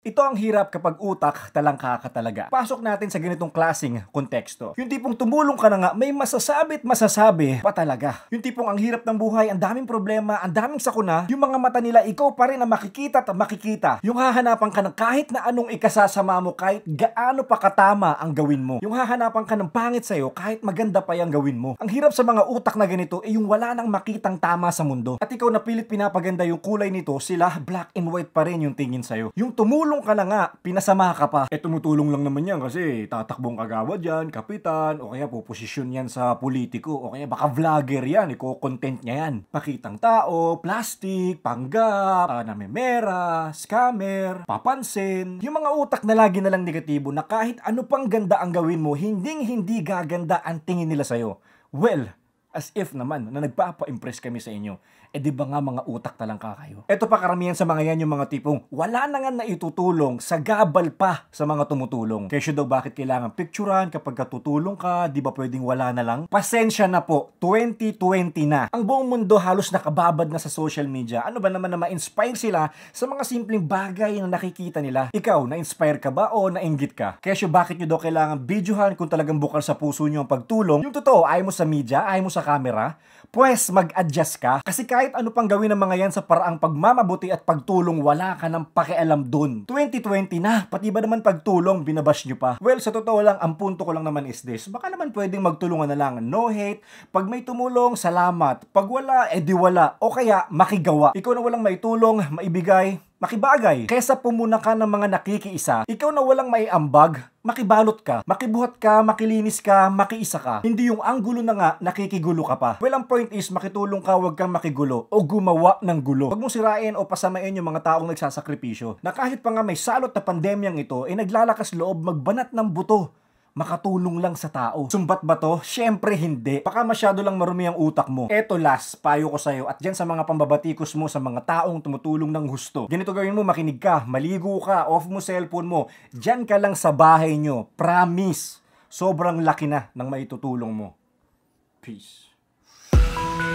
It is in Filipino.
Ito ang hirap kapag utak talangka ka talaga. Pasok natin sa ganitong klaseng konteksto. Yung tipong tumulong ka na nga, may masasabi pa talaga. Yung tipong ang hirap ng buhay, ang daming problema, ang daming sakuna, yung mga mata nila, ikaw pa rin ang makikita at makikita. Yung hahanapan ka ng kahit na anong ikasasama mo, kahit gaano pa katama ang gawin mo. Yung hahanapan ka ng pangit sa'yo, kahit maganda pa yung gawin mo. Ang hirap sa mga utak na ganito, yung wala nang makitang tama sa mundo. At ikaw na pilit pinapaganda yung kulay nito, sila black and white pa rin yung tingin sa'yo. Yung tumulong ka na nga, pinasama ka pa. Tumutulong lang naman yan kasi tatakbong kagawad yan, kapitan, o kaya puposisyon yan sa politiko, o kaya baka vlogger yan, iko-content niya yan. Pakitang tao, plastic, panggap, namemera, scammer, papansin. Yung mga utak na lagi na lang negatibo na kahit ano pang ganda ang gawin mo, hindi gaganda ang tingin nila sa'yo. Well, as if naman na nagpapa-impress kami sa inyo. Di ba nga mga utak talangka kayo? Ito pa karamihan sa mga yan yung mga tipong wala na nga na itutulong sa gabal pa sa mga tumutulong. Kesyo daw bakit kailangan picturean kapag katutulong ka, di ba pwedeng wala na lang? Pasensya na po, 2020 na. Ang buong mundo halos nakababad na sa social media. Ano ba naman na ma-inspire sila sa mga simpleng bagay na nakikita nila? Ikaw, na-inspire ka ba o nainggit ka? Kesyo bakit nyo daw kailangan videohan kung talagang bukal sa puso nyo ang pagtulong? Yung totoo, ayaw mo sa media, ayaw mo sa camera? Pues mag-adjust ka kasi kahit ano pang gawin ng mga yan sa paraang pagmamabuti at pagtulong, wala ka ng pakialam dun. 2020 na, pati ba naman pagtulong binabash nyo pa? Well, sa totoo lang, ang punto ko lang naman is this, baka naman pwedeng magtulungan na lang, no hate, pag may tumulong, salamat, pag wala, edi wala, o kaya makigawa. Ikaw na walang maitulong, maibigay, makibagay. Kesa pumuna ka ng mga nakikiisa, ikaw na walang maiambag, makibalot ka, makibuhat ka, makilinis ka, makiisa ka. Hindi yung anggulo na nga, nakikigulo ka pa. Well, ang point is, makitulong ka, wag kang makigulo o gumawa ng gulo. Huwag mong sirain o pasamain yung mga taong nagsasakripisyo na kahit pa nga may salot na pandemyang ito, naglalakas loob magbanat ng buto. Makatulong lang sa tao. Sumbat ba to? Syempre hindi. Baka masyado lang marumi ang utak mo. Eto last, payo ko sa'yo at dyan sa mga pambabatikos mo sa mga taong tumutulong ng husto. Ganito gawin mo, makinig ka, maligo ka, off mo cellphone mo. Dyan ka lang sa bahay nyo. Promise. Sobrang laki na ng maitutulong mo. Peace.